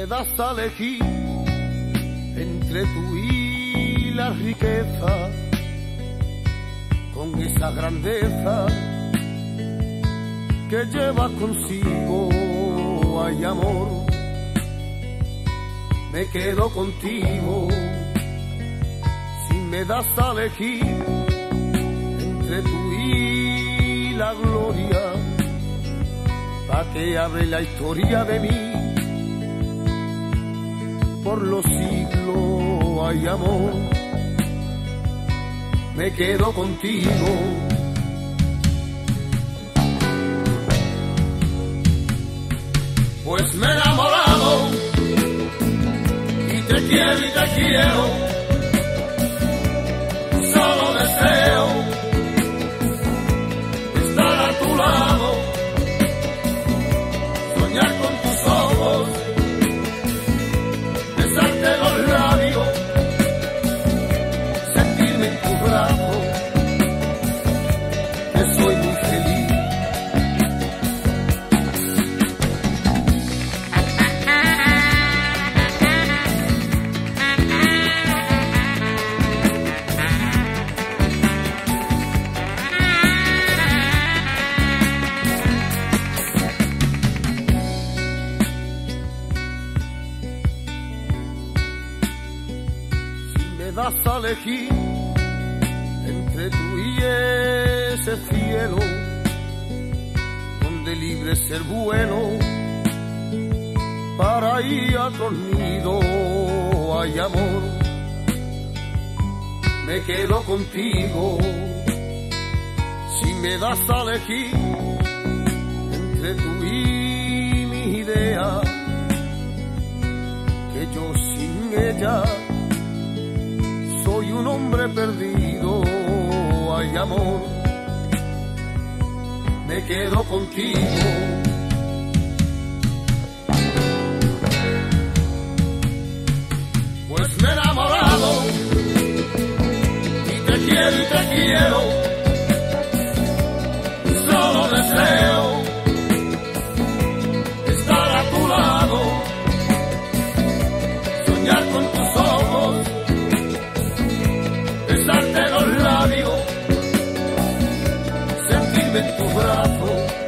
me das a elegir entre tú y la riqueza, con esa grandeza que llevas consigo, ay amor, me quedo contigo. Si me das a elegir entre tú y la gloria, pa' que hable la historia de mí por los siglos, ay amor, me quedo contigo. Pues me he enamorado y te quiero, solo deseo estar a tu lado, soñar con tus ojos, besarte los labios, sentirme en tus brazos, que soy muy feliz. Me das a elegir entre tú y ese cielo donde libre es el vuelo para ir a tu nido, ay amor, me quedo contigo. Si me das a elegir entre tú y mi idea, que yo sin ella soy un hombre perdido, ay amor, me quedo contigo. Pues me he enamorado y te quiero, solo deseo estar a tu lado, soñar con tus ojos, besarte los labios, sentirme en tus brazos,